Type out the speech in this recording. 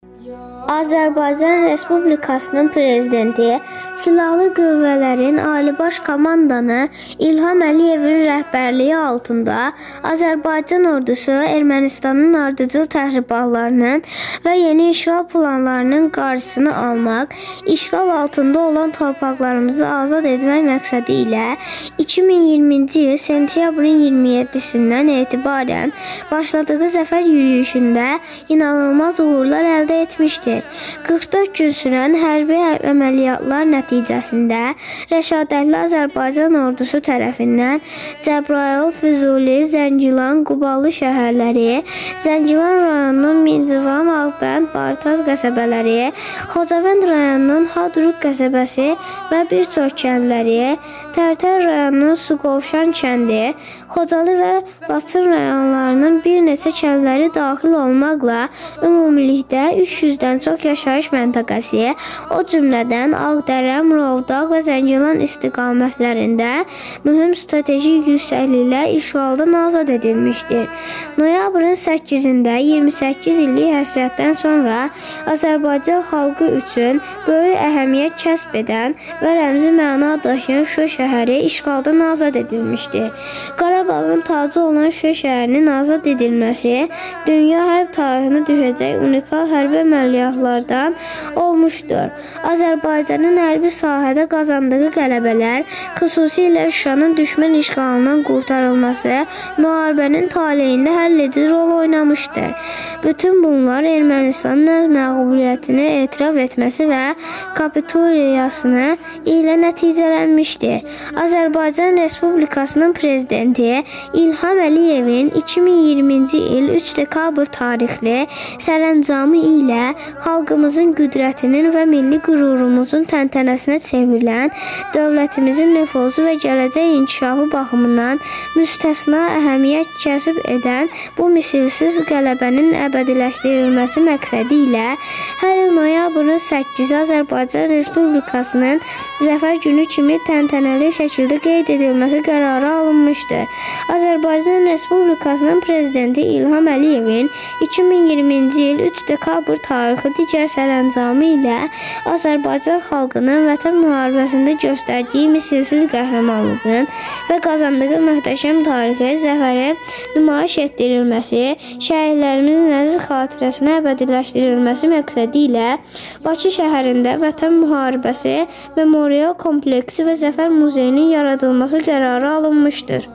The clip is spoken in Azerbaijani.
Azərbaycan Respublikasının Prezidenti Silahlı Qüvvələrin Ali Baş Komandanı İlham Əliyevin rəhbərliyi altında Azərbaycan ordusu Ermənistanın ardıcıl təxribatlarının və yeni işğal planlarının qarşısını almaq, işğal altında olan torpaqlarımızı azad etmək məqsədi ilə 2020-ci il sentyabrın 27-sindən etibarən başladığı zəfər yürüyüşündə inanılmaz uğurlar əldə etmişdir. 44 gün sürən hərbi əməliyyatlar nəticəsində Rəşadətli Azərbaycan ordusu tərəfindən Cəbrayıl, Füzuli, Zəngilan, Quballı şəhərləri, Zəngilan rayonunun Mincivan, Ağbənd, Bartaz qəsəbələri, Xocavənd rayonunun Hadruq qəsəbəsi və bir çox kəndləri, Tərtər rayonunun Suqovşan kəndi, Xocalı və Laçın rayonlarının bir neçə kəndləri daxil olmaqla ümumilikdə 300-dən çox yaşayış məntəqəsi, o cümlədən Ağdərə, Murovdağ və Zəngilan istiqamətlərində mühüm stratejik yüksəkliklər işğaldan azad edilmişdir. Noyabrın 8-də 28 illik həsrətdən sonra Azərbaycan xalqı üçün böyük əhəmiyyət kəsb edən və rəmzi məna daşıyan Şuşa şəhəri işğaldan azad edilmişdir. Qarabağın tacı olan Şuşa şəhərinin azad edilməsi dünya hərb tarixinə düşəcək unikal hərbi əməliyyatlardan olmuşdur. Azərbaycanın hərbi sahədə qazandığı qələbələr, xüsusilə Şuşanın düşmən işğalından qurtarılması müharibənin taleyində həlledici rol oynamışdır. Bütün bunlar Ermənistanın öz məğlubiyyətini etiraf etməsi və kapituliyasını ilə nəticələnmişdir. Azərbaycan Respublikasının Prezidenti İlham Əliyevin 2020-ci il 3 dekabr tarixli sərəncamı ilə xalqımızın qüdrətinin və milli qürurumuzun təntənəsinə çevrilən, dövlətimizin nüfuzu və gələcək inkişafı baxımından müstəsna əhəmiyyət kəsb edən bu misilsiz qələbənin əbədiləşdirilməsi məqsədi ilə hər il noyabrın 8-i Azərbaycan Respublikasının Zəfər günü kimi təntənəli şəkildə qeyd edilməsi qərarı alınmışdır. Azərbaycan Respublikasının Prezidenti İlham Əliyevin 2020-ci il 3 dekabr tarixli digər sərəncamı ilə Azərbaycan xalqının Vətən müharibəsində göstərdiyi misilsiz qəhrəmanlığın və qazandığı möhtəşəm tarixi zəfəri nümayiş etdirilməsi, şəhidlərimizin əziz xatirəsinə əbədiləşdirilməsi məqsədi ilə Bakı şəhərində Vətən müharibəsi memorial kompleksi və Zəfər muzeyinin yaradılması qərarı alınmışdır.